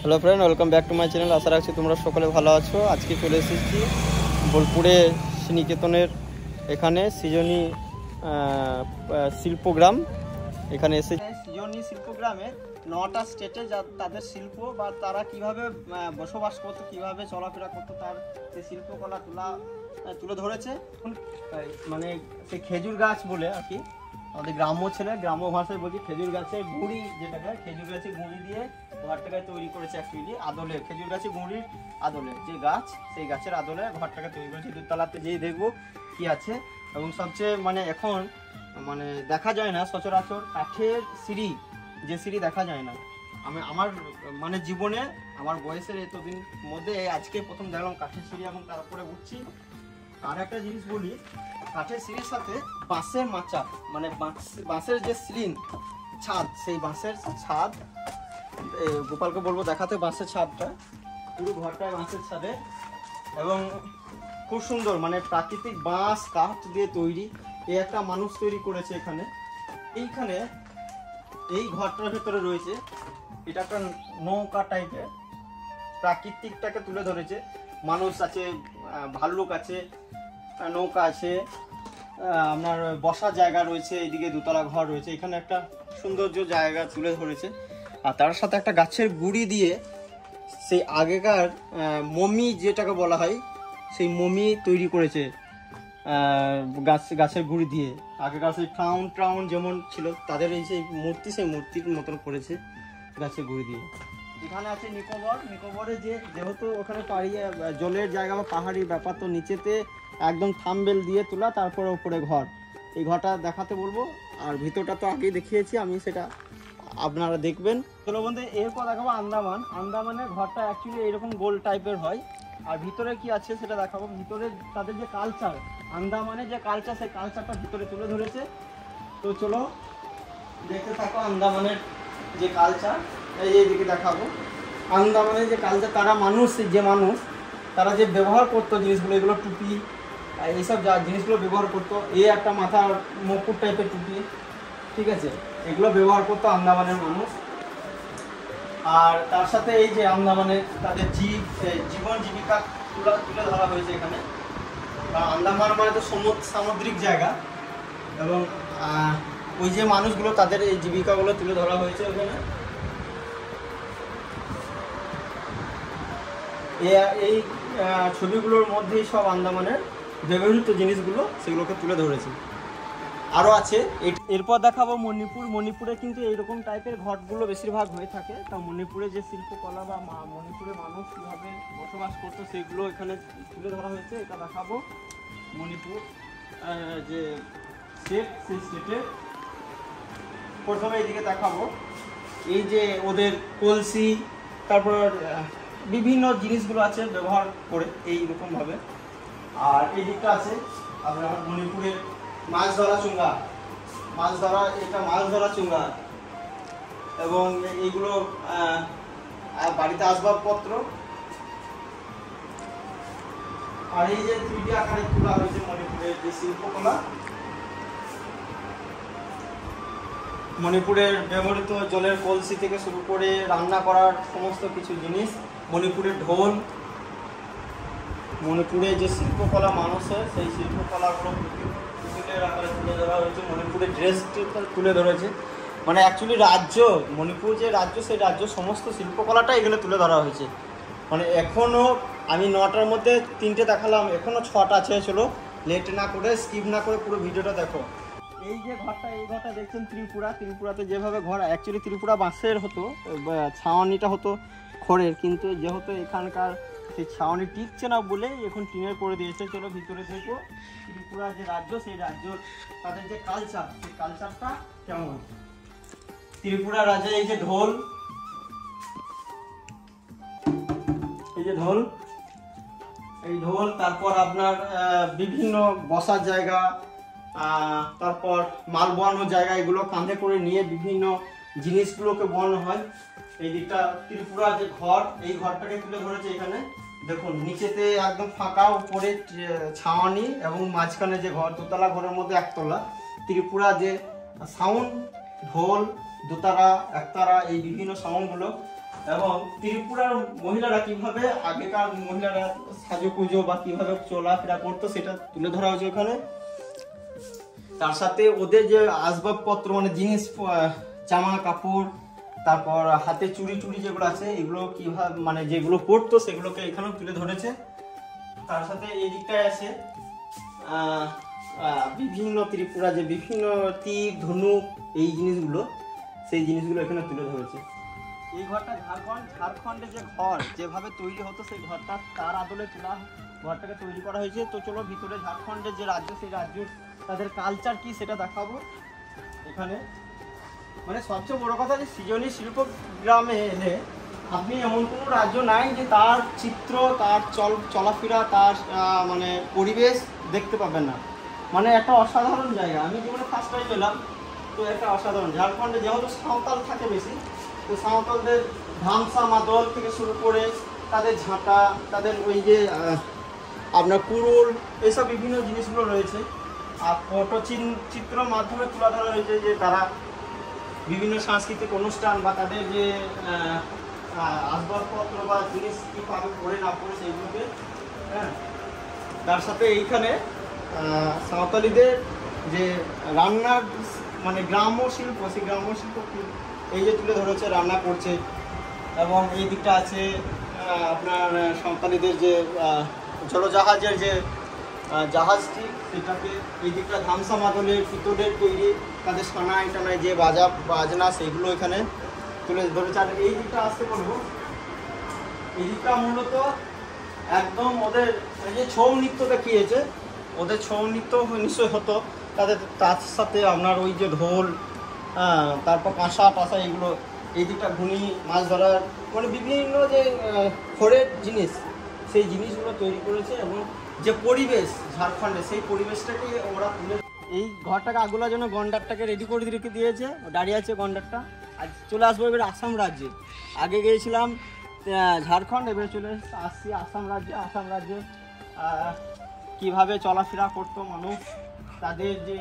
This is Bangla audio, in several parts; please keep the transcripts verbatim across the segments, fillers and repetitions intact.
Hello friend, welcome back to my channel. আশা রাখছি তোমরা সকলে ভালো আছো। আজকে চলে এসেছি বোলপুরে শ্রীনিকেতনের এখানে সৃজনী শিল্পগ্রাম। এখানে এসে সৃজনী শিল্পগ্রামে নটা স্টেটে যা তাদের শিল্প বা তারা কিভাবে বসবাস করতো, কিভাবে চলাফেরা করতো, তার সেই শিল্পকলা তুলা তুলে ধরেছে। মানে সেই খেজুর গাছ বলে আর কি, আমাদের গ্রাম্য ছেলে গ্রাম্য ভাষায় বলছি, খেজুর গাছের গুঁড়ি যেটাকে খেজুর গাছের গুঁড়ি দিয়ে ঘরটাকে তৈরি করেছে। অ্যাকচুয়ালি আদলে খেজুর গাছের গুঁড়ির আদলে যে গাছ, সেই গাছের আদলে ঘরটাকে তৈরি করেছে। দোতলাতে যেই দেখবো কি আছে। এবং সবচেয়ে মানে এখন মানে দেখা যায় না সচরাচর কাঠের সিঁড়ি, যে সিঁড়ি দেখা যায় না। আমি আমার মানে জীবনে আমার বয়সের এতদিন মধ্যে আজকে প্রথম দেখলাম কাঠের সিঁড়ি এবং তার উপরে উঠছি। আর একটা জিনিস বলি, কাঠের সিঁড়ির সাথে বাঁশের মাচা, মানে বাঁশের যে সিলিং ছাদ, সেই বাঁশের ছাদ গোপালকে বলবো দেখাতে। বাঁশের ছাদটা পুরো ঘরটায় বাঁশের ছাদে এবং খুব সুন্দর, মানে প্রাকৃতিক বাঁশ কাঠ দিয়ে তৈরি। এই একটা মানুষ তৈরি করেছে এখানে। এইখানে এই ঘরটার ভেতরে রয়েছে, এটা একটা নৌকা টাইপের, প্রাকৃতিকটাকে তুলে ধরেছে। মানুষ আছে, ভাল্লুক আছে, নৌকা আছে, আপনার বসার জায়গা রয়েছে, এইদিকে দুতলা ঘর রয়েছে। এখানে একটা সৌন্দর্য জায়গা তুলে ধরেছে। আর তার সাথে একটা গাছের গুঁড়ি দিয়ে সেই আগেকার মমি যেটাকে বলা হয়, সেই মমি তৈরি করেছে গাছ গাছের গুঁড়ি দিয়ে। আগেকার সেই টাউন টাউন যেমন ছিল তাদের এই সেই মূর্তি, সেই মূর্তির মতন করেছে গাছের গুঁড়ি দিয়ে। এখানে আছে নিকোবর। নিকোবরে যে যেহেতু ওখানে পাড়িয়ে জলের জায়গা বা পাহাড়ি ব্যাপার, তো নিচেতে একদম থামবেল দিয়ে তোলা, তারপরে উপরে ঘর। এই ঘরটা দেখাতে বলবো। আর ভিতরটা তো আগেই দেখিয়েছি আমি, সেটা আপনারা দেখবেন। চলো বন্ধু, এরপর দেখাবো আন্দামান। আন্দামানের ঘরটা অ্যাকচুয়ালি এরকম গোল টাইপের হয়। আর ভিতরে কি আছে সেটা দেখাবো। ভিতরে তাদের যে কালচার, আন্দামানের যে কালচার, সেই কালচারটা ভিতরে তুলে ধরেছে। তো চলো দেখতে থাকো আন্দামানের যে কালচার। এই এইদিকে দেখাবো আন্দামানের যে কালচার। তারা মানুষ, যে মানুষ তারা যে ব্যবহার করতো জিনিসগুলো, এগুলো টুপি, এইসব যা জিনিসগুলো ব্যবহার করতো। এই একটা মাথার মুকুট টাইপের টুপি, ঠিক আছে, এগুলো ব্যবহার করতো আন্দামানের মানুষ। আর তার সাথে এই যে আন্দামানের তাদের জীব জীবন জীবিকা তুলে তুলে ধরা হয়েছে এখানে। আন্দামান মানে তো সামুদ্রিক জায়গা, এবং ওই যে মানুষগুলো তাদের এই জীবিকাগুলো তুলে ধরা হয়েছে ওখানে। এই ছবিগুলোর মধ্যেই সব আন্দামানের ব্যবহৃত জিনিসগুলো সেগুলোকে তুলে ধরেছে। আরও আছে। এরপর দেখাবো মণিপুর। মণিপুরে কিন্তু এইরকম টাইপের ঘরগুলো বেশিরভাগ হয়ে থাকে। তা মণিপুরে যে শিল্পকলা বা মণিপুরে মানুষ কীভাবে বসবাস করতো সেগুলো এখানে তুলে ধরা হয়েছে। এটা দেখাবো মণিপুর যে স্টেট, সেই স্টেটের প্রথমে এইদিকে দেখাবো এই যে ওদের কলসি, তারপর বিভিন্ন জিনিসগুলো আছে ব্যবহার করে এইরকমভাবে। আর এই দিকটা আছে আপনার মণিপুরের মাছ ধরা চুঙ্গা, মাছ ধরা, এটা মাছ ধরা চুঙ্গা। এবং এইগুলো বাড়িতে আসবাবপত্র। আর এই যে থ্রি ডি আকারে তোলা হয়েছে মণিপুরের যে শিল্পকলা, মণিপুরের ব্যবহৃত জলের কলসি থেকে শুরু করে রান্না করার সমস্ত কিছু জিনিস। মণিপুরের ঢোল, মণিপুরে যে শিল্পকলা মানুষের, সেই শিল্পকলাগুলো পুতুলের আকারে তুলে ধরা হয়েছে। মণিপুরের ড্রেসটা তুলে ধরেছে। মানে অ্যাকচুয়ালি রাজ্য, মণিপুর যে রাজ্য, সেই রাজ্য সমস্ত শিল্পকলাটা এখানে তুলে ধরা হয়েছে। মানে এখনও আমি নটার মধ্যে তিনটে দেখালাম, এখনও ছটা আছে। চলো লেট না করে, স্কিপ না করে পুরো ভিডিওটা দেখো। এই যে ঘরটা, এই ঘরটা দেখছেন ত্রিপুরা। ত্রিপুরাতে যেভাবে ঘর, অ্যাকচুয়ালি ত্রিপুরা বাঁশের হতো, ছাউনিটা হতো খড়ের, কিন্তু যেহেতু এখানকার সেই ছাউনি টিকছে না বলে এখন টিনের করে দিয়েছে। চলো ভিতরে দেখো ত্রিপুরা যে রাজ্য, সেই রাজ্য তাদের যে কালচার, সেই কালচারটা কেমন। ত্রিপুরা রাজ্যে এই যে ঢোল, এই যে ঢোল, এই ঢোল, তারপর আপনার বিভিন্ন বসার জায়গা, তারপর মাল বোয়ানোর জায়গা, এগুলো কাঁধে করে নিয়ে বিভিন্ন জিনিসগুলোকে বোয়ানো হয়। এই দিকটা ত্রিপুরা যে ঘর, এই ঘরটাকে তুলে ধরেছে এখানে। দেখুন নিচেতে একদম ফাঁকা, উপরে ছাউনি এবং মাঝখানে যে ঘর, দোতলা ঘরের মধ্যে একতলা। ত্রিপুরা যে সাউন্ড, ঢোল, দোতারা, একতারা, এই বিভিন্ন সাউন্ডগুলো এবং ত্রিপুরার মহিলারা কিভাবে আগেকার মহিলারা সাজুকুজো বা কিভাবে চলাফেরা করতো সেটা তুলে ধরা হয়েছে ওখানে। তার সাথে ওদের যে আসবাবপত্র মানে জিনিস, জামা কাপড়, তারপর হাতে চুড়ি টুড়ি যেগুলো আছে এগুলো কিভাবে মানে যেগুলো পরতো সেগুলোকে এখানেও তুলে ধরেছে। তার সাথে এই দিকটায় আছে বিভিন্ন ত্রিপুরা যে বিভিন্ন তীর ধনুক এই জিনিসগুলো, সেই জিনিসগুলো এখানে তুলে ধরেছে। এই ঘরটা ঝাড়খণ্ড ঝাড়খণ্ডের যে ঘর যেভাবে তৈরি হতো সেই ঘরটা তার আদলে তোলা ঘরটাকে তৈরি করা হয়েছে। তো চলো ভিতরে ঝাড়খণ্ডের যে রাজ্য সেই রাজ্যের তাদের কালচার কি সেটা দেখাবো এখানে। মানে সবচেয়ে বড় কথা যে সৃজনী শিল্প গ্রামে এলে আপনি এমন কোনো রাজ্য নাই যে তার চিত্র, তার চল চলাফেরা, তার মানে পরিবেশ দেখতে পাবেন না। মানে একটা অসাধারণ জায়গা। আমি জীবনে ফার্স্ট টাইম এলাম, তো একটা অসাধারণ। ঝাড়খণ্ডে যেহেতু সাঁওতাল থাকে বেশি, তো সাঁওতালদের ধামসা মাদল থেকে শুরু করে তাদের ঝাঁটা, তাদের ওই যে আপনার কুড়ুল, এইসব বিভিন্ন জিনিসগুলো রয়েছে। আর পটচিত্র মাধ্যমে তুলে ধরা হয়েছে যে তারা বিভিন্ন সাংস্কৃতিক অনুষ্ঠান বা তাদের যে আসবাবপত্র বা জিনিস কীভাবে পরে না পড়ে সেইগুলোকে। হ্যাঁ, তার সাথে এইখানে সাঁওতালিদের যে রান্নার মানে গ্রাম্য শিল্প, সেই গ্রাম্য শিল্প এই যে তুলে ধরেছে, রান্না করছে। এবং এই দিকটা আছে আপনার সাঁওতালিদের যে জলজাহাজের যে জাহাজটি, সেটাকে এই দিকটা ধামসা মাদলের পিতলের তৈরি তাদের সানায় টানায় যে বাজা বাজনা সেগুলো এখানে তুলে ধরেছে। আর এই দিকটা আসতে বলবো, এই দিকটা মূলত একদম ওদের যে ছৌ নৃত্য দেখিয়েছে, ওদের ছৌ নৃত্য নিশ্চয়ই হতো তাদের, তার সাথে আপনার ওই যে ঢোল, হ্যাঁ, তারপর কাঁসা টাসা এগুলো, এই দিকটা ঘুনি মাছ ধরার মানে বিভিন্ন যে খড়ের জিনিস সেই জিনিসগুলো তৈরি করেছে। এবং যে পরিবেশ ঝাড়খণ্ডে, সেই পরিবেশটাকে ওরা তুলে। এই ঘরটাকে আগুলার জন্য গন্ডারটাকে রেডি করে রেখে দিয়েছে, দাঁড়িয়ে আছে গন্ডারটা। আজ চলে আসবো এবার আসাম রাজ্যে। আগে গিয়েছিলাম ঝাড়খণ্ড, এবারে চলে আসছি আসাম রাজ্যে। আসাম রাজ্যে কীভাবে চলাফেরা করতো মানুষ, তাদের যে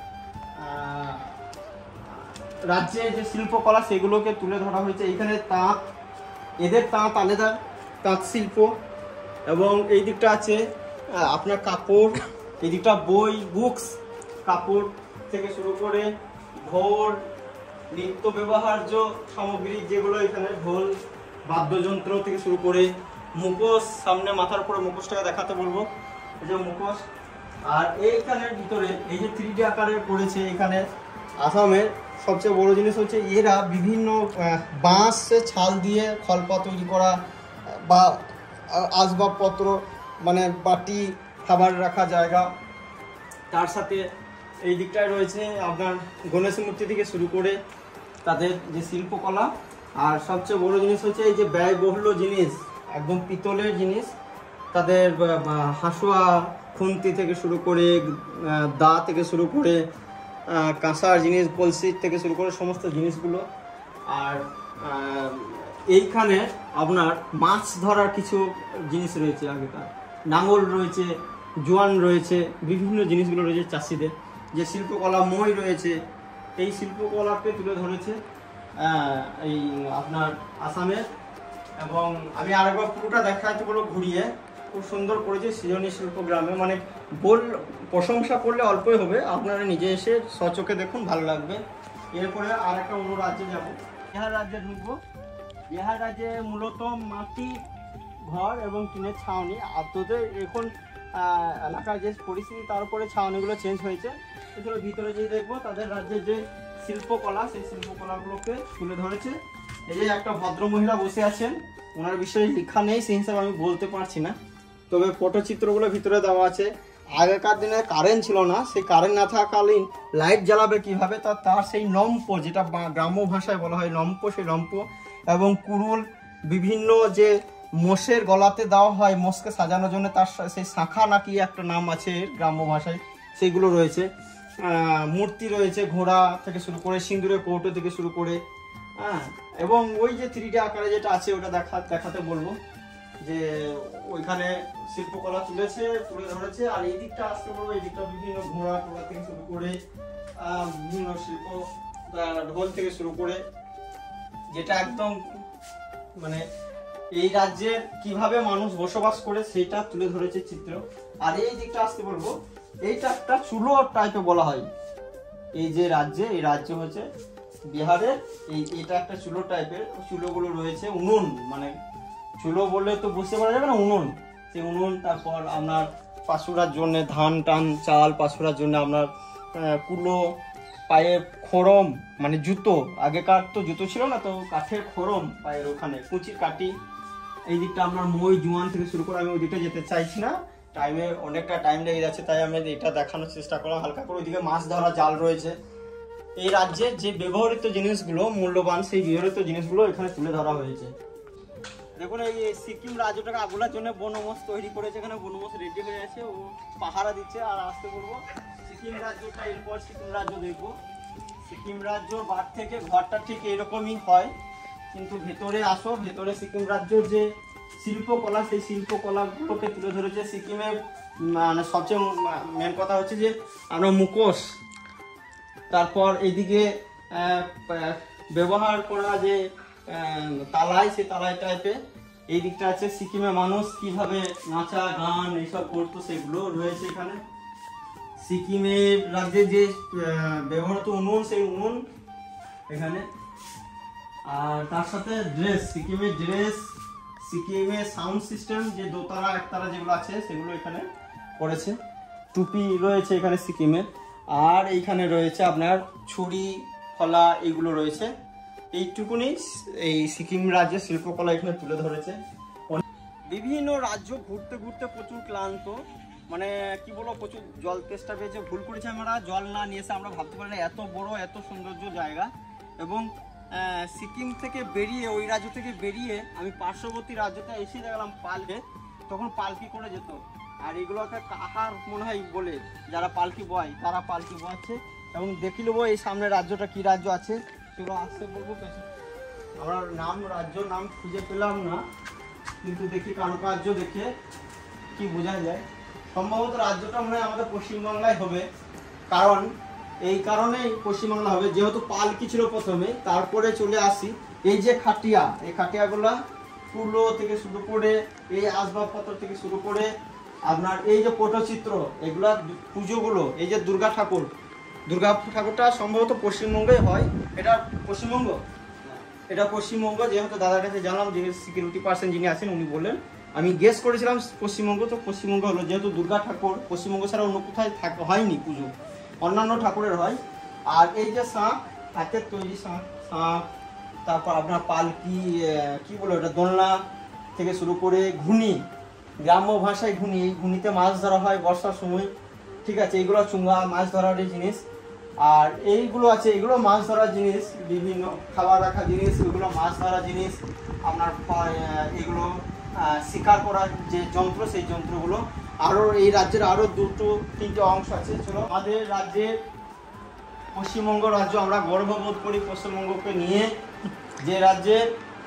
রাজ্যে যে শিল্পকলা সেগুলোকে তুলে ধরা হয়েছে। এইখানে তাঁত, এদের তাঁত আলাদা তাঁত শিল্প। এবং এই দিকটা আছে আপনার কাপড়, এই দিকটা বই, বুকস, কাপড় থেকে শুরু করে ঢোল, নিত্য ব্যবহার্য সামগ্রী যেগুলো এখানে, ঢোল, বাদ্যযন্ত্র থেকে শুরু করে মুখোশ, সামনে মাথার উপরে মুখোশটাকে দেখাতে বলবো, এই যে মুখোশ। আর এইখানের ভিতরে এই যে থ্রি ডি আকারে করেছে, এখানে আসামের সবচেয়ে বড় জিনিস হচ্ছে এরা বিভিন্ন বাঁশের ছাল দিয়ে খলপা তৈরি করা বা আসবাবপত্র মানে বাটি, খাবার রাখা জায়গা, তার সাথে এই দিকটায় রয়েছে আপনার গণেশ মূর্তি থেকে শুরু করে তাদের যে শিল্পকলা। আর সবচেয়ে বড় জিনিস হচ্ছে এই যে ব্যয়বহুল জিনিস, একদম পিতলের জিনিস, তাদের হাসুয়া, খুন্তি থেকে শুরু করে দা থেকে শুরু করে কাঁসার জিনিস, কলসি থেকে শুরু করে সমস্ত জিনিসগুলো। আর এইখানে আপনার মাছ ধরার কিছু জিনিস রয়েছে, আগেকার নাঙল রয়েছে, জোয়ান রয়েছে, বিভিন্ন জিনিসগুলো রয়েছে চাষিদের যে শিল্পকলা, মই রয়েছে। এই শিল্পকলাকে তুলে ধরেছে এই আপনার আসামের। এবং আমি আরেকবার পুরোটা দেখাতে বলো ঘুরিয়ে, খুব সুন্দর করেছে সৃজনী শিল্প গ্রামে। মানে বল প্রশংসা করলে অল্পই হবে, আপনারা নিজে এসে স্বচোখে দেখুন, ভালো লাগবে। এরপরে আর একটা অন্য রাজ্যে যাব, বিহার রাজ্যে ঢুকবো। বিহার রাজ্যে মূলত মাটি ঘর এবং টিনের ছাউনি। আদতে এখন এলাকার যে পরিস্থিতি তার উপরে ছাউনিগুলো চেঞ্জ হয়েছে। এছাড়া ভিতরে যে দেখবো তাদের রাজ্যের যে শিল্পকলা, সেই শিল্পকলাগুলোকে তুলে ধরেছে। এই যে একটা ভদ্র মহিলা বসে আছেন, ওনার বিষয়ে লেখা নেই, সেই হিসাবে আমি বলতে পারছি না, তবে পটচিত্রগুলো ভিতরে দেওয়া আছে। আগেকার দিনে কারেন্ট ছিল না, সেই কারেন্ট না থাকাকালীন লাইট জ্বালাবে কিভাবে, তা তার সেই লম্প, যেটা গ্রাম্য ভাষায় বলা হয় লম্প, সেই লম্প এবং কুড়ুল, বিভিন্ন যে মোষের গলাতে দেওয়া হয় মোষকে সাজানোর জন্য, তার সেই শাখা নাকি একটা নাম আছে গ্রাম্য ভাষায়, সেইগুলো রয়েছে। মূর্তি রয়েছে, ঘোড়া থেকে শুরু করে সিঁদুরের কৌটো থেকে শুরু করে, হ্যাঁ। এবং ওই যে থ্রি ডি আকারে যেটা আছে ওটা দেখা দেখাতে বলবো, যে ওইখানে শিল্পকলা তুলেছে, তুলে ধরেছে। আর এই দিকটা আসতে বলবো, এই দিকটা বিভিন্ন ঘোড়া টোড়া থেকে শুরু করে বিভিন্ন শিল্প, ঢোল থেকে শুরু করে, যেটা একদম মানে এই রাজ্যের কিভাবে মানুষ বসবাস করে সেটা তুলে ধরেছে চিত্র। আর এই দিকটা আসতে বলবো, এইটা একটা চুলো টাইপে বলা হয়। এই যে রাজ্যে, এই রাজ্য হচ্ছে বিহারের, এই এটা একটা চুলো টাইপের, চুলোগুলো রয়েছে, উনুন, মানে চুলো বললে তো বুঝতে পারা যাবে না, উনুন, সেই উনুন। তারপর আপনার পাশুরার জন্য ধান টান চাল, পাশুরার জন্য আপনার কুলো, পায়ে খড়ম মানে জুতো, আগেকার তো জুতো ছিল না, তো কাঠের খড়ম পায়ের ওখানে, কুচির কাটি। এই দিকটা আপনার মই জোয়ান থেকে শুরু করে, আমি ওই দিকটা যেতে চাইছি না, টাইমে অনেকটা টাইম লেগে যাচ্ছে, তাই আমি এটা দেখানোর চেষ্টা করলাম হালকা করে। ওইদিকে মাছ ধরা জাল রয়েছে। এই রাজ্যে যে ব্যবহৃত জিনিসগুলো মূল্যবান, সেই ব্যবহৃত জিনিসগুলো এখানে তুলে ধরা হয়েছে। দেখুন এই সিকিম রাজ্যটাকে আগুলার জন্য বনমোষ তৈরি করেছে, এখানে বনমোষ রেডি হয়ে আছে, ও পাহারা দিচ্ছে। আর আসতে বলবো সিকিম রাজ্যটা, এরপর সিকিম রাজ্য দেখবো। সিকিম রাজ্য বার থেকে ঘরটা ঠিক এরকমই হয়, কিন্তু ভেতরে আসো, ভেতরে সিকিম রাজ্যের যে শিল্পকলা, সেই শিল্পকলাগুলোকে তুলে ধরেছে। সিকিমের মানে সবচেয়ে মেন কথা হচ্ছে যে আমরা মুখোশ, তারপর এইদিকে ব্যবহার করা যে তালাই, সেই তালাই টাইপে এই দিকটা আছে। সিকিমের মানুষ কিভাবে নাচা গান এইসব করতো সেগুলো রয়েছে এখানে। সিকিমের রাজ্যে যে ব্যবহৃত উনুন, সেই উনুন এখানে। আর তার সাথে ড্রেস, সিকিমের ড্রেস, সিকিমের সাউন্ড সিস্টেম, যে দোতারা একতারা যেগুলো আছে সেগুলো এখানে করেছে। টুপি রয়েছে এখানে সিকিমের। আর এইখানে রয়েছে আপনার ছুরি ফলা, এইগুলো রয়েছে। এইটুকুনি এই সিকিম রাজ্যের শিল্পকলা এখানে তুলে ধরেছে। বিভিন্ন রাজ্য ঘুরতে ঘুরতে প্রচুর ক্লান্ত, মানে কি বলবো, প্রচুর জল তেষ্টা পেয়েছে। ভুল করেছি আমরা, জল না নিয়ে এসে আমরা ভাবতে পারি না এত বড় এত সৌন্দর্য জায়গা। এবং সিকিম থেকে বেরিয়ে, ওই রাজ্য থেকে বেরিয়ে আমি পার্শ্ববর্তী রাজ্যতে এসে দেখলাম পালকে, তখন পালকি করে যেত। আর এগুলোকে কাহার মনে হয় বলে, যারা পালকি বয় তারা পালকি বয়াচ্ছে। এবং দেখি নেবো এই সামনে রাজ্যটা কি রাজ্য আছে, সেগুলো আসতে বলবো। আমরা নাম, রাজ্য নাম খুঁজে পেলাম না, কিন্তু দেখি কারুকার্য দেখে কি বোঝা যায়। সম্ভবত রাজ্যটা মনে হয় আমাদের পশ্চিমবাংলায় হবে, কারণ এই কারণেই পশ্চিমবাংলা হবে, যেহেতু পালকি ছিল প্রথমে, তারপরে চলে আসি এই যে খাটিয়া, এই খাটিয়াগুলা কুলো থেকে শুরু করে, এই আসবাবপত্র থেকে শুরু করে আপনার এই যে পটচিত্র, এগুলা পুজোগুলো, এই যে দুর্গা ঠাকুর, দুর্গা ঠাকুরটা সম্ভবত পশ্চিমবঙ্গে হয়। এটা পশ্চিমবঙ্গ, এটা পশ্চিমবঙ্গ, যেহেতু দাদার কাছে জানলাম, যে সিকিউরিটি পার্সন যিনি আছেন উনি বললেন, আমি গেস করেছিলাম পশ্চিমবঙ্গ, তো পশ্চিমবঙ্গ হলো। যেহেতু দুর্গা ঠাকুর পশ্চিমবঙ্গ ছাড়া অন্য কোথায় হয়নি পুজো, অন্যান্য ঠাকুরের হয়। আর এই যে শাঁখ, হাতের তৈরি শাঁখ, শাঁখ, তারপর আপনার পালকি, কি বলো এটা, দোলনা থেকে শুরু করে ঘুনি, গ্রাম্য ভাষায় ঘুনি, এই ঘুনিতে মাছ ধরা হয় বর্ষার সময়, ঠিক আছে। এইগুলো চুঙ্গা, মাছ ধরার জিনিস। আর এইগুলো আছে, এগুলো মাছ ধরার জিনিস, বিভিন্ন খাবার রাখা জিনিস, ওইগুলো মাছ ধরার জিনিস। আপনার এগুলো শিকার করার যে যন্ত্র, সেই যন্ত্রগুলো। আরও এই রাজ্যের আরও দুটো তিনটে অংশ আছে। চলো, আমাদের রাজ্যের পশ্চিমবঙ্গ রাজ্য, আমরা গর্ববোধ করি পশ্চিমবঙ্গকে নিয়ে, যে রাজ্যের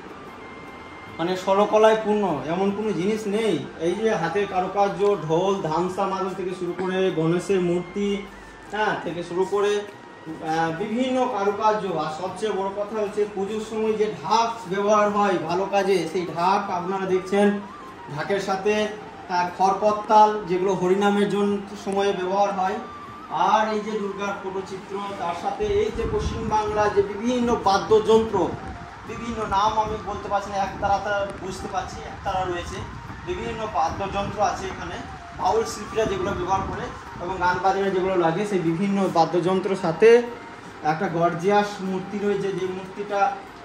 মানে ষোলকলায় পূর্ণ, এমন কোনো জিনিস নেই। এই যে হাতের কারুকার্য, ঢোল ধামসা মাদল থেকে শুরু করে গণেশের মূর্তি, হ্যাঁ, থেকে শুরু করে বিভিন্ন কারুকার্য। আর সবচেয়ে বড় কথা হচ্ছে পুজোর সময় যে ঢাক ব্যবহার হয় ভালো কাজে, সেই ঢাক আপনারা দেখছেন। ঢাকের সাথে খড়পত্তাল, যেগুলো হরিনামের জন্য সময়ে ব্যবহার হয়। আর এই যে দুর্গার পটচিত্র, তার সাথে এই যে পশ্চিমবাংলা যে বিভিন্ন বাদ্যযন্ত্র, বিভিন্ন নাম আমি বলতে পারছি না, একতারা তারা বুঝতে পারছি, একতারা রয়েছে, বিভিন্ন বাদ্যযন্ত্র আছে এখানে। বাউল শিল্পীরা যেগুলো ব্যবহার করে এবং গান বাজনা যেগুলো লাগে, সেই বিভিন্ন বাদ্যযন্ত্রের সাথে একটা গর্জিয়াস মূর্তি রয়েছে, যে মূর্তিটা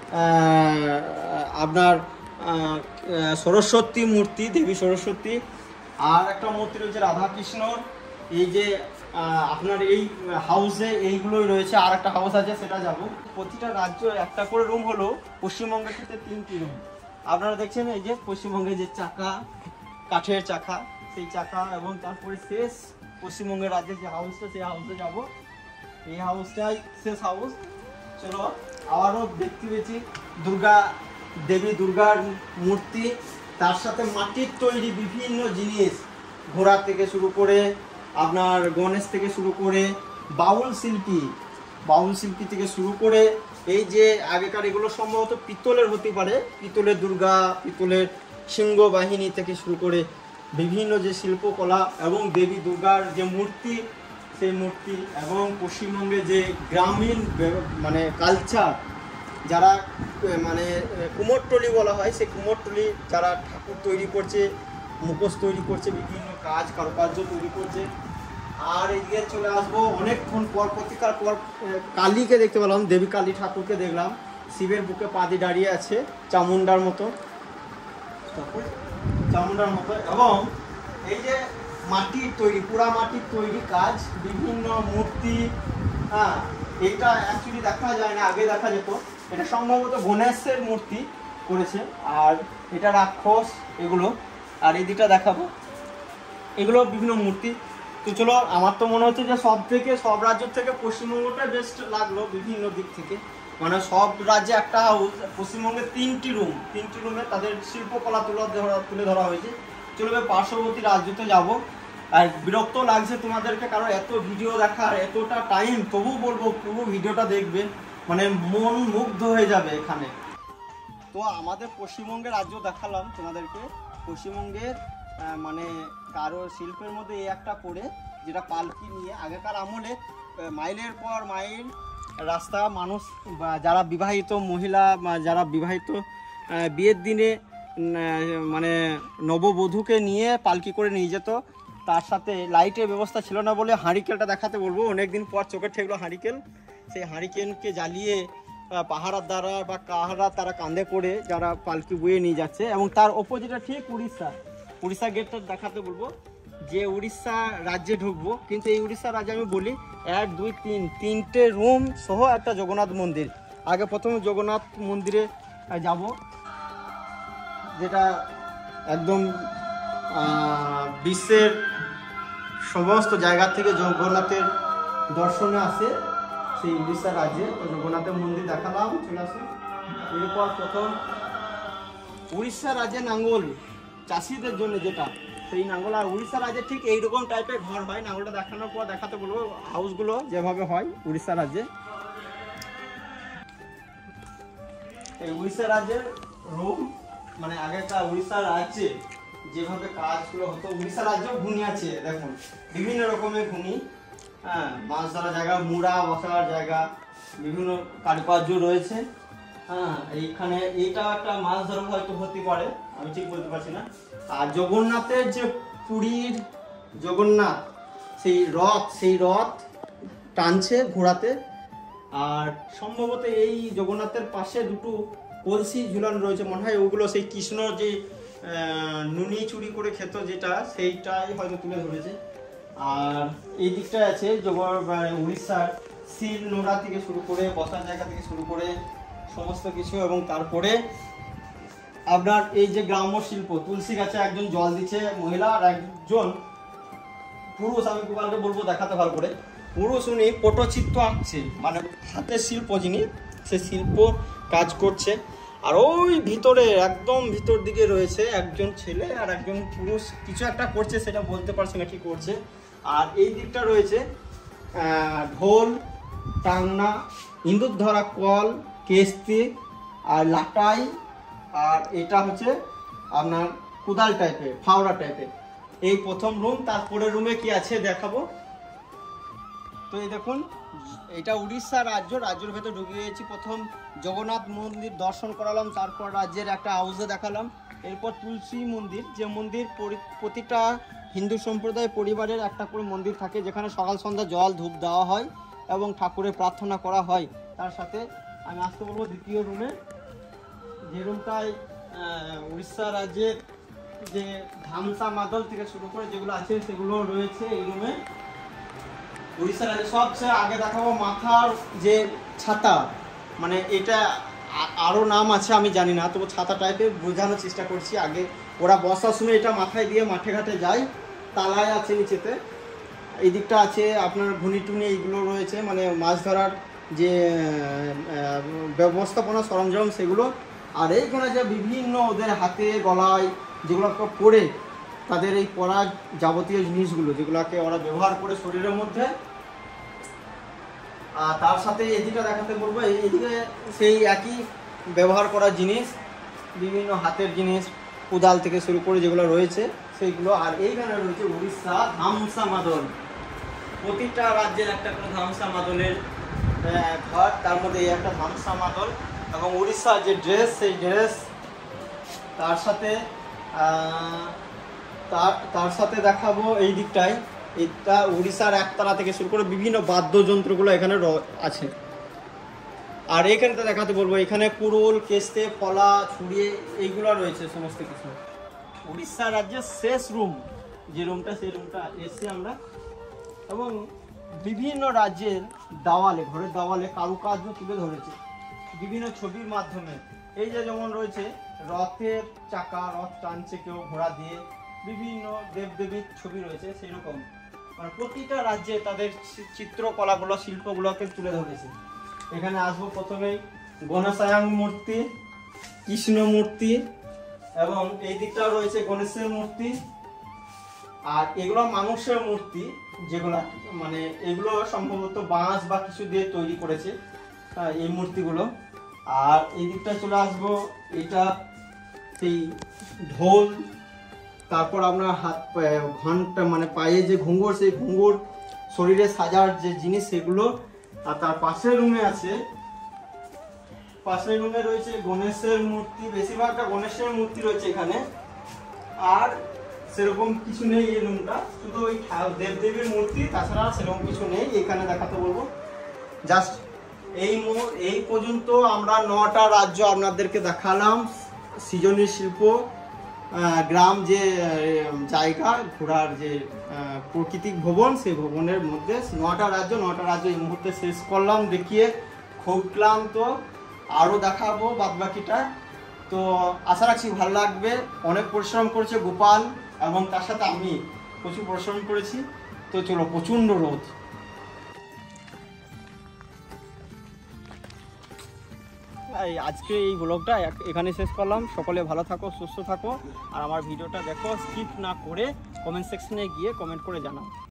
আপনার সরস্বতী মূর্তি, দেবী সরস্বতী। আর একটা মূর্তি রয়েছে রাধাকৃষ্ণর। এই যে আপনার এই হাউসে এইগুলোই রয়েছে। আর একটা হাউস আছে, সেটা যাব। প্রতিটা রাজ্য একটা করে রুম হলো, পশ্চিমবঙ্গের ক্ষেত্রে তিনটি রুম। আপনারা দেখছেন এই যে পশ্চিমবঙ্গের যে চাকা, কাঠের চাকা, সেই চাকা। এবং তারপরে শেষ পশ্চিমবঙ্গের রাজ্যের যে হাউসটা, সেই হাউসে যাব। এই হাউসটাই শেষ হাউস। চলো, আবারও দেখতে পেয়েছি দুর্গা দেবী, দুর্গার মূর্তি, তার সাথে মাটির তৈরি বিভিন্ন জিনিস, ঘোড়া থেকে শুরু করে আপনার গণেশ থেকে শুরু করে বাউল শিল্পী, বাউল শিল্পী থেকে শুরু করে এই যে আগেকার এগুলো সম্ভবত পিতলের হতে পারে, পিতলের দুর্গা, পিতলের সিংহ বাহিনী থেকে শুরু করে বিভিন্ন যে শিল্পকলা এবং দেবী দুর্গার যে মূর্তি, সেই মূর্তি এবং পশ্চিমবঙ্গে যে গ্রামীণ মানে কালচার, যারা মানে কুমোরটুলি বলা হয়, সেই কুমোরটুলি যারা ঠাকুর তৈরি করছে, মুখোশ তৈরি করছে, বিভিন্ন কাজ কারুকার্য তৈরি করছে। আর এদিকে চলে আসবো অনেকক্ষণ পর, প্রতিকার পর কালীকে দেখতে পেলাম, দেবী কালী ঠাকুরকে দেখলাম, শিবের বুকে পা দিয়ে দাঁড়িয়ে আছে চামুন্ডার মতো, চামুন্ডার মতো। এবং এই যে মাটির তৈরি, পুরা মাটির তৈরি কাজ, বিভিন্ন মূর্তি, হ্যাঁ এইটা অ্যাকচুয়ালি দেখা যায় না, আগে দেখা যেত। এটা সম্ভবত গণেশের মূর্তি করেছে, আর এটা রাক্ষস এগুলো। আর এই দিকটা দেখাবো, এগুলো বিভিন্ন মূর্তি। তো চলো, আমার তো মনে হচ্ছে যে সব থেকে সব রাজ্য থেকে পশ্চিমবঙ্গটা বেস্ট লাগলো বিভিন্ন দিক থেকে। মানে সব রাজ্যে একটা হাউস, পশ্চিমবঙ্গে তিনটি রুম, তিনটি রুমে তাদের শিল্পকলা তুলে ধরা তুলে ধরা হয়েছে। চলবে পার্শ্ববর্তী রাজ্যতে যাব। আর বিরক্ত লাগছে তোমাদেরকে, কারণ এত ভিডিও দেখার এতটা টাইম, তবু বলবো পুরো ভিডিওটা দেখবে, মানে মন মুগ্ধ হয়ে যাবে এখানে। তো আমাদের পশ্চিমবঙ্গের রাজ্য দেখালাম তোমাদেরকে। পশ্চিমবঙ্গের মানে কারো শিল্পের মধ্যে এই একটা পড়ে, যেটা পালকি নিয়ে আগেকার আমলে মাইলের পর মাইল রাস্তা, মানুষ যারা বিবাহিত মহিলা, যারা বিবাহিত বিয়ের দিনে মানে নববধূকে নিয়ে পালকি করে নিয়ে যেত। তার সাথে লাইটের ব্যবস্থা ছিল না বলে হাঁড়িকেলটা দেখাতে বলবো, অনেকদিন পর চোখে ঠেকলো হাঁড়িকেল। সেই হাঁড়িকেলকে জ্বালিয়ে পাহারার দ্বারা বা কাহারা তারা কাঁধে করে যারা পালকি বয়ে নিয়ে যাচ্ছে। এবং তার অপোজিটে ঠিক উড়িষ্যা, উড়িষ্যা গেটটা দেখাতে বলবো, যে উড়িষ্যা রাজ্যে ঢুকবো। কিন্তু এই উড়িষ্যা রাজ্যে আমি বলি এক দুই তিন তিনটে রুম সহ একটা জগন্নাথ মন্দির। আগে প্রথমে জগন্নাথ মন্দিরে যাব, যেটা একদম বিশ্বের সমস্ত জায়গা থেকে জগন্নাথের দর্শনে আসে সেই উড়িষ্যা রাজ্যে। তো জগন্নাথের মন্দির দেখালাম, চলে আসে। এরপর প্রথম উড়িষ্যা রাজ্যে নাঙ্গল চাষিদের জন্য যেটা, সেই নাঙ্গল। আর উড়িষ্যা রাজ্যে ঠিক এইরকম টাইপের ঘর হয়। নাঙ্গলটা দেখানোর পর দেখাতে বলবো হাউসগুলো যেভাবে হয় উড়িষ্যা রাজ্যে। এই উড়িষ্যা রাজ্যের রুম, মানে আগেকার উড়িষ্যা রাজ্যে যেভাবে কাজগুলো হতো, উড়িষ্যা রাজ্যেও ঘুনি আছে দেখুন, বিভিন্ন রকমের ঘুনি, হ্যাঁ মাছ ধরার জায়গা, মুড়া বসার জায়গা, বিভিন্ন কারুকার্য রয়েছে। হ্যাঁ এইখানে এইটা একটা মাছ ধরা হয়তো হতে পারে, আমি ঠিক বলতে পারছি না। আর জগন্নাথের যে পুরীর জগন্নাথ সেই রথ, সেই রথ টানছে ঘোড়াতে। আর সম্ভবত এই জগন্নাথের পাশে দুটো কলসি ঝুলানো রয়েছে, মনে হয় ওগুলো সেই কৃষ্ণ যে নুনি চুরি করে খেত যেটা, সেইটাই হয়তো তুলে ধরেছে। আর এই দিকটায় আছে উড়িষ্যার শিল নোড়া থেকে শুরু করে বসার জায়গা থেকে শুরু করে সমস্ত কিছু। এবং তারপরে আপনার এই যে গ্রাম্য শিল্প, তুলসী গাছে একজন জল দিচ্ছে মহিলা, আর একজন পুরুষ, আমি গোপালকে বলবো দেখাতে ভালো করে, পুরুষ উনি পটচিত্র আঁকছে, মানে হাতের শিল্প যিনি, সে শিল্প কাজ করছে। আর ওই ভিতরে একদম ভিতর দিকে রয়েছে একজন ছেলে আর একজন পুরুষ, কিছু একটা করছে, সেটা বলতে পারছি না কি করছে। আর এই দিকটা রয়েছে ঢোল, টাংনা, ইঁদুর ধরা কল, কেস্তি আর লাটাই। আর এটা হচ্ছে আপনার কুদাল টাইপের, ফাওড়া টাইপের। এই প্রথম রুম। তারপরে রুমে কি আছে দেখাবো। তো এই দেখুন, এটা উড়িষ্যা রাজ্য, রাজ্যের ভেতর ঢুকে গিয়েছি। প্রথম জগন্নাথ মন্দির দর্শন করালাম, তারপর রাজ্যের একটা হাউসে দেখালাম। এরপর তুলসী মন্দির, যে মন্দির প্রতিটা হিন্দু সম্প্রদায় পরিবারের একটা করে মন্দির থাকে, যেখানে সকাল সন্ধ্যা জল ধূপ দেওয়া হয় এবং ঠাকুরের প্রার্থনা করা হয়। তার সাথে আমি আসতে বলবো দ্বিতীয় রুমে, যে রুমটায় উড়িষ্যা রাজ্যের যে ধামসা মাদল থেকে শুরু করে যেগুলো আছে সেগুলো রয়েছে এই রুমে। উড়িষ্যা রাজ্যে সবচেয়ে আগে দেখাবো মাথার যে ছাতা, মানে এটা আরও নাম আছে আমি জানি না, তবু ছাতা টাইপের বোঝানোর চেষ্টা করছি। আগে ওরা বর্ষার সময় এটা মাথায় দিয়ে মাঠে ঘাটে যায়, তালায় আছে নিচেতে। এই দিকটা আছে আপনার ঘুনি টুনি, এইগুলো রয়েছে, মানে মাছ ধরার যে ব্যবস্থাপনা সরঞ্জাম সেগুলো। আর এইখানে যে বিভিন্ন ওদের হাতে গলায় যেগুলো পরে তাদের এই পরার যাবতীয় জিনিসগুলো যেগুলোকে ওরা ব্যবহার করে শরীরের মধ্যে, আর তার সাথে এদিকে দেখাতে বলবো, এইদিকে সেই একই ব্যবহার করা জিনিস, বিভিন্ন হাতের জিনিস, কোদাল থেকে শুরু করে যেগুলো রয়েছে সেইগুলো। আর এইখানে রয়েছে উড়িষ্যা ধামসা মাদল। প্রতিটা রাজ্যের একটা করে ধামসা মাদলের ঘর, তার মধ্যে এই একটা ধামসা মাদল এবং উড়িষ্যার যে ড্রেস সেই ড্রেস। তার সাথে তার তার সাথে দেখাবো এই দিকটায়, এটা উড়িষ্যার একতারা থেকে শুরু করে বিভিন্ন বাদ্যযন্ত্রগুলো এখানে আছে। আর এইখানটা দেখাতে বলবো, এখানে কুড়ুল, কেস্তে, ফলা, ছুরিয়ে এইগুলো রয়েছে সমস্ত কিছু। উড়িষ্যা রাজ্যের শেষ রুম যে রুমটা, সেই রুমটা এসে আমরা, এবং বিভিন্ন রাজ্যের দেওয়ালে, ঘরের দেওয়ালে কারুকার্য তুলে ধরেছে বিভিন্ন ছবির মাধ্যমে। এই যে যেমন রয়েছে রথের চাকা, রথ টানছে কেউ ঘোড়া দিয়ে, বিভিন্ন দেবদেবীর ছবি রয়েছে, সেরকম মানে প্রতিটা রাজ্যে তাদের চিত্রকলাগুলো, শিল্পগুলোকে তুলে ধরেছে। এখানে আসবো প্রথমেই গণেশায়ং মূর্তি, কৃষ্ণ মূর্তি, এবং এই দিকটাও রয়েছে গণেশের মূর্তি। আর এগুলো মানুষের মূর্তি, যেগুলো মানে এগুলো সম্ভবত বাঁশ বা কিছু দিয়ে তৈরি করেছে এই মূর্তিগুলো। আর এই দিকটা চলে আসবো, এটা সেই ঢোল, তারপর আপনার হাত ঘন্টা মানে পায়ে যে ঘুঙুর, সেই ঘুঙুর, শরীরে সাজার যে জিনিস সেগুলো। আর তার পাশের রুমে আছে, পাশের রুমে রয়েছে গণেশের মূর্তি, বেশিরভাগটা গণেশের মূর্তি রয়েছে এখানে। আর সেরকম কিছু নেই এই রুমটা, শুধু ওই দেবদেবীর মূর্তি, তাছাড়া সেরকম কিছু নেই। এখানে দেখাতে বলবো জাস্ট এই এই পর্যন্ত আমরা নটা রাজ্য আপনাদেরকে দেখালাম। সৃজনী শিল্প গ্রাম যে জায়গা, ঘোরার যে প্রাকৃতিক ভবন, সেই ভবনের মধ্যে নটা রাজ্য নটা রাজ্য এই মুহূর্তে শেষ করলাম দেখিয়ে। খুব ক্লান্ত, আরও দেখাবো বাদ বাকিটা। তো আশা রাখছি ভালো লাগবে। অনেক পরিশ্রম করেছে গোপাল এবং তার সাথে আমি প্রচুর পরিশ্রম করেছি। তো চলো, প্রচণ্ড রোদ। আজকে এই ব্লগটা এখানে শেষ করলাম। সকলে ভালো থাকো, সুস্থ থাকো, আর আমার ভিডিওটা দেখো, স্কিপ না করে কমেন্ট সেকশনে গিয়ে কমেন্ট করে জানাও।